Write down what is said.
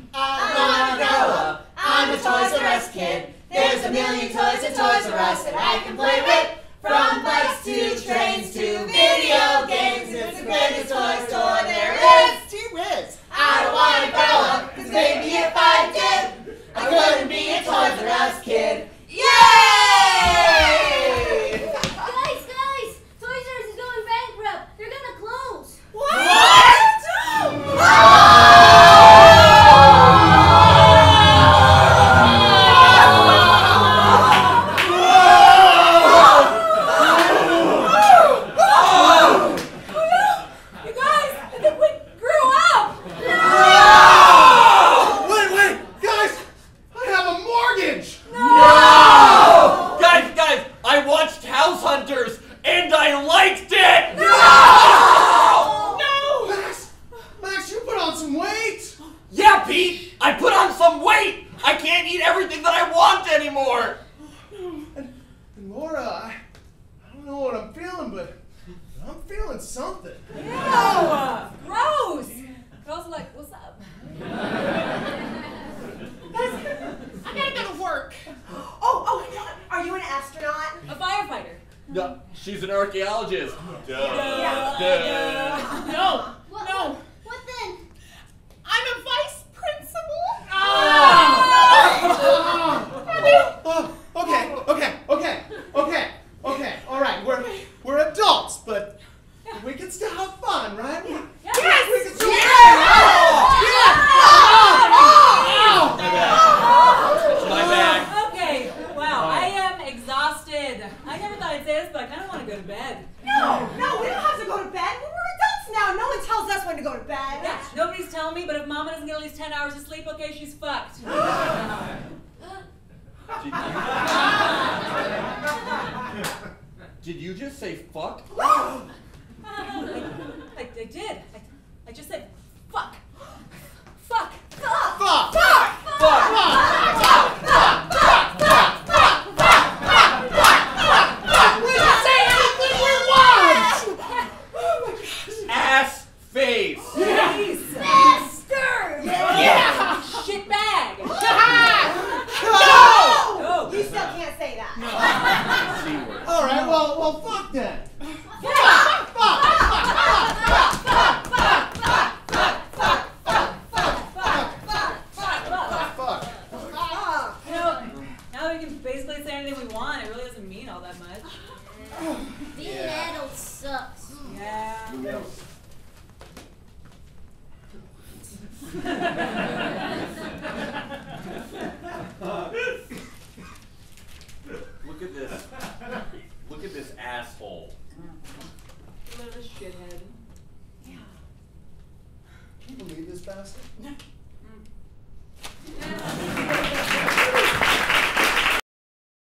I wanna grow up. I'm a Toys R Us kid. There's a million toys at Toys R Us that I can play with. From bikes to trains to video games, it's the greatest toy store there is. T-Riz. I don't wanna grow up, 'cause maybe if I did, I couldn't be a Toys R Us kid. Yay! Guys! Toys R Us is going bankrupt. They're gonna close. What? She's an archaeologist. Duh. No. What then? I'm a vice principal. Okay. All right, we're adults, but we can still have fun, right? Yes! We can still My bag. Okay, wow, I am exhausted. I never thought I'd say this, but I kind of want to go to bed. No, we don't have to go to bed. We're adults now. No one tells us when to go to bed. Yeah, nobody's telling me, but if Mama doesn't get at least 10 hours of sleep, okay, she's fucked. Did you just say fuck? I did. I just said fuck. Fuck. We can say anything we want! Ass face. Master! Yeah! Shit bag. No! You still can't say that. C-word. All right, well, fuck then. Now we can basically say anything we want. It really doesn't mean all that much. Being an adult sucks. Yeah. Look at this. Look at this asshole. What a shithead. Can you believe this bastard?